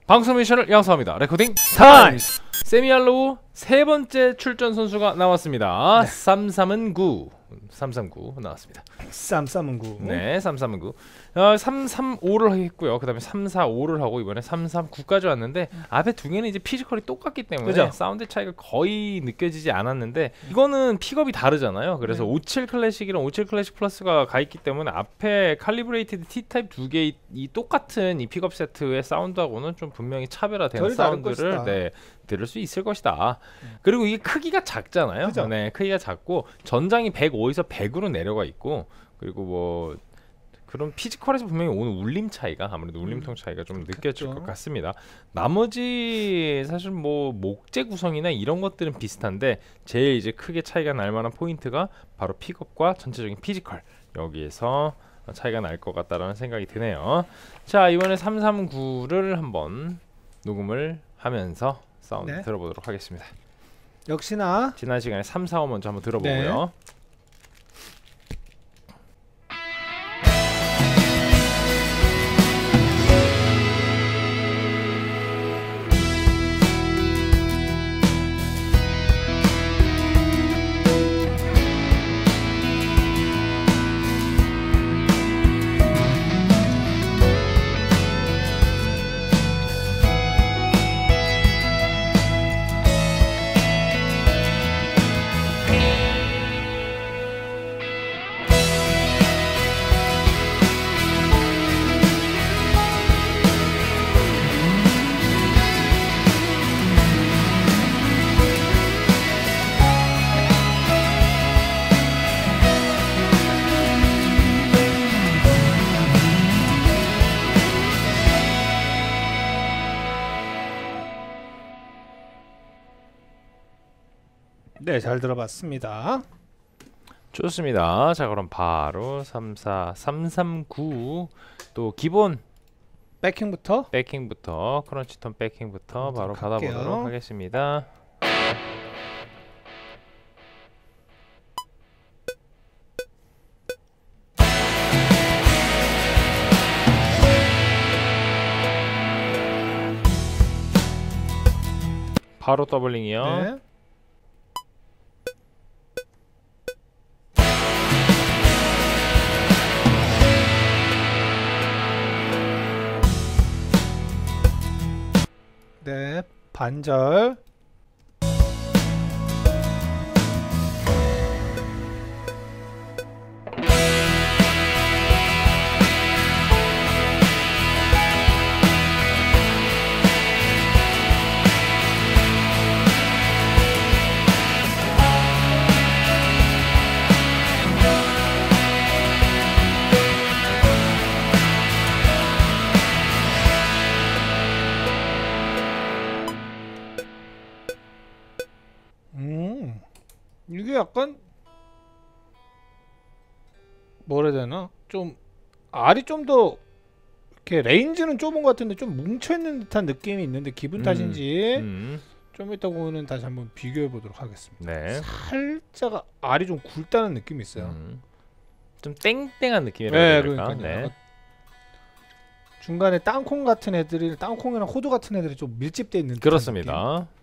방송 미션을 양성합니다. 레코딩 타임! 세미알로우 세 번째 출전 선수가 나왔습니다. 네. 339 나왔습니다. 339. 네, 339. 335를 했고요. 그다음에 345를 하고 이번에 339까지 왔는데 앞에 두 개는 이제 피지컬이 똑같기 때문에 그죠? 사운드 차이가 거의 느껴지지 않았는데 이거는 픽업이 다르잖아요. 그래서 57 클래식이랑 57 클래식 플러스가 가 있기 때문에 앞에 칼리브레이티드 T타입 두 개 이 똑같은 이 픽업 세트의 사운드하고는 좀 분명히 차별화된 사운드를 들을 수 있을 것이다. 그리고 이게 크기가 작잖아요. 그죠? 네, 크기가 작고 전장이 105에서 100으로 내려가 있고 그리고 뭐 그런 피지컬에서 분명히 오는 울림 차이가 아무래도 울림통 차이가 좀 느껴질 것 같습니다. 나머지 사실 뭐 목재 구성이나 이런 것들은 비슷한데 제일 이제 크게 차이가 날 만한 포인트가 바로 픽업과 전체적인 피지컬 여기에서 차이가 날 것 같다라는 생각이 드네요. 자, 이번에 339를 한번 녹음을 하면서 사운드 들어보도록 하겠습니다. 역시나 지난 시간에 345 먼저 한번 들어보고요. 네, 잘 들어봤습니다. 좋습니다. 자, 그럼 바로 339 또 기본 백킹부터 크런치톤 백킹부터 바로 갈게요. 받아보도록 하겠습니다. 바로 더블링이요. 네. 네, 반절. 이게 약간 뭐라 해야 되나? 좀 알이 좀 더 이렇게 레인지는 좁은 것 같은데 좀 뭉쳐있는 듯한 느낌이 있는데 기분 탓인지 좀 이따 보면 다시 한번 비교해 보도록 하겠습니다. 네. 살짝 알이 좀 굵다는 느낌이 있어요. 좀 땡땡한 느낌이라고 네, 해야 될까? 그러니까요. 네. 중간에 땅콩 같은 애들이 땅콩이랑 호두 같은 애들이 좀 밀집돼 있는 듯한 그렇습니다. 느낌.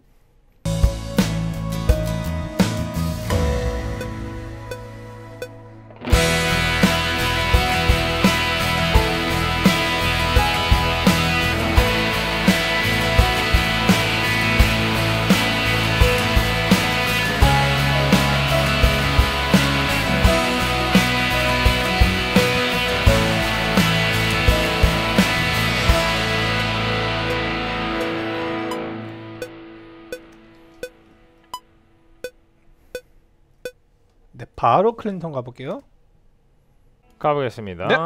네, 바로 클린턴 가볼게요. 가보겠습니다. 네.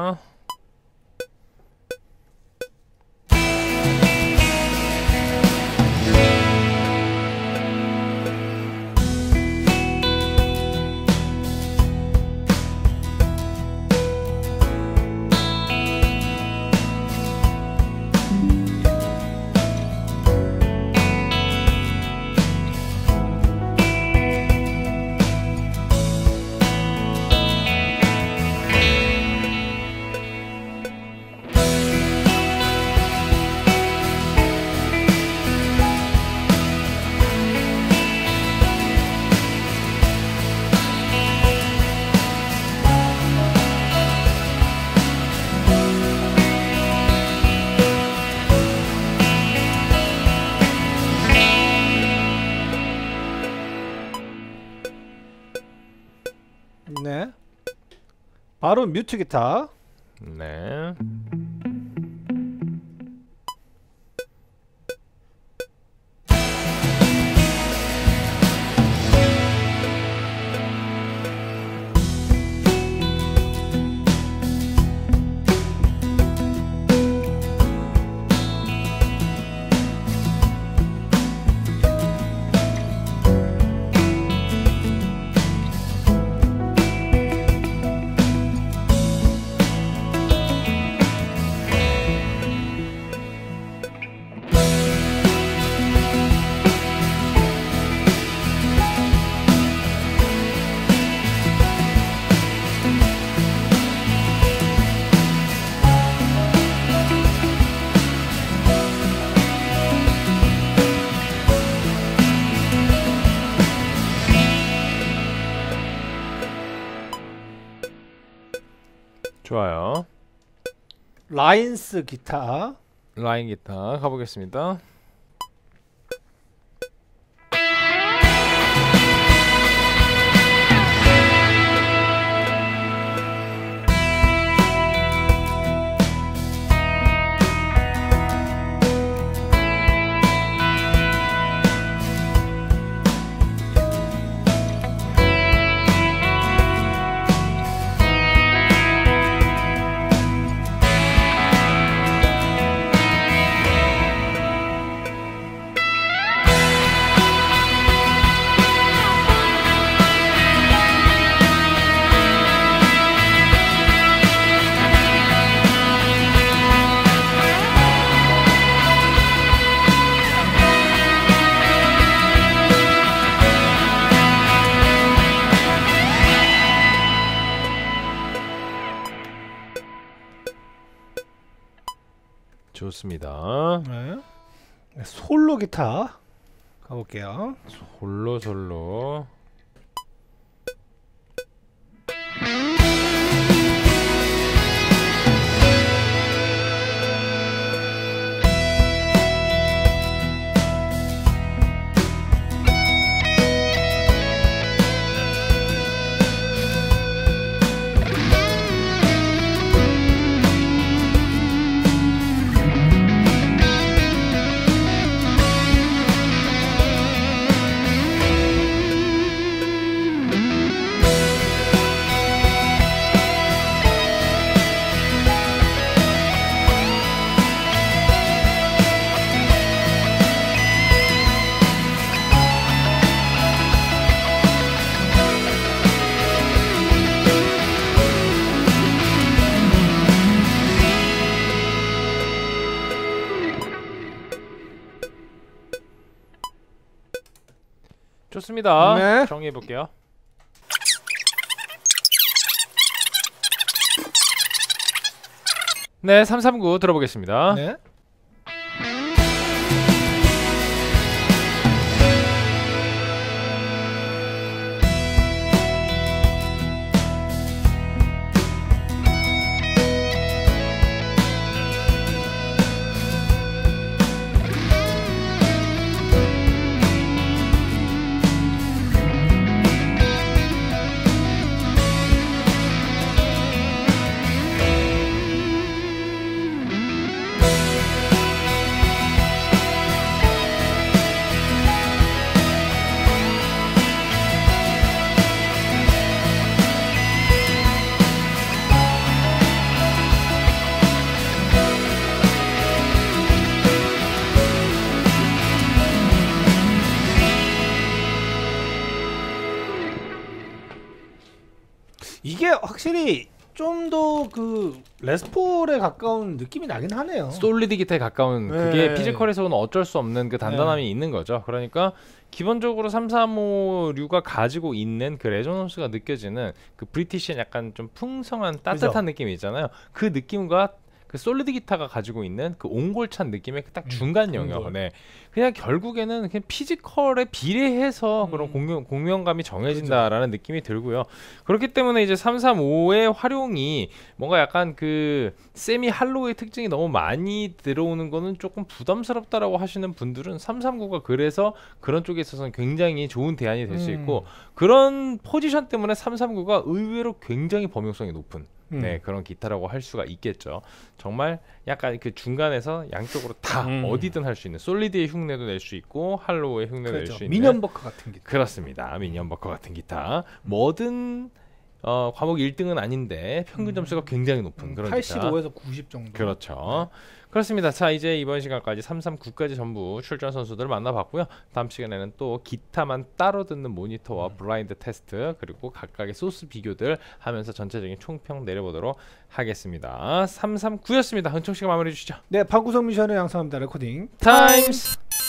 네. 바로 뮤트 기타. 네. 좋아요. 라인스 기타. 라인 기타 가보겠습니다. 좋습니다. 네. 솔로 기타 가볼게요. 솔로. 좋습니다. 네. 정리해 볼게요. 네, 339 들어보겠습니다. 네. 이게 확실히 좀 더 그 레스폴에 가까운 느낌이 나긴 하네요. 솔리드 기타에 가까운 네. 그게 피지컬에서는 어쩔 수 없는 그 단단함이 있는 거죠. 그러니까 기본적으로 335류가 가지고 있는 그 레조넌스가 느껴지는 그 브리티시한 약간 좀 풍성한 따뜻한 그죠? 느낌이 있잖아요. 그 느낌과 그 솔리드 기타가 가지고 있는 그 옹골찬 느낌의 딱 중간 영역. 옹골. 네. 그냥 결국에는 그냥 피지컬에 비례해서 그런 공명감이 정해진다라는 느낌이 들고요. 그렇기 때문에 이제 335의 활용이 뭔가 약간 그 세미 할로우의 특징이 너무 많이 들어오는 거는 조금 부담스럽다라고 하시는 분들은 339가 그래서 그런 쪽에 있어서는 굉장히 좋은 대안이 될 수 있고 그런 포지션 때문에 339가 의외로 굉장히 범용성이 높은 네, 그런 기타라고 할 수가 있겠죠. 정말 약간 그 중간에서 양쪽으로 다 어디든 할 수 있는 솔리드의 흉내도 낼 수 있고 할로우의 흉내도 낼 수 있는 미니언버커 같은 기타. 그렇습니다. 미니언버커 같은 기타. 뭐든 과목 1등은 아닌데 평균 점수가 굉장히 높은 그런 85에서 90 정도. 그렇죠. 그렇습니다. 자, 이제 이번 시간까지 339까지 전부 출전 선수들을 만나봤고요. 다음 시간에는 또 기타만 따로 듣는 모니터와 블라인드 테스트 그리고 각각의 소스 비교들 하면서 전체적인 총평 내려보도록 하겠습니다. 339였습니다. 흥청 씨가 마무리해 주시죠. 네, 방구석 미션을 양성합니다. 레코딩 타임스.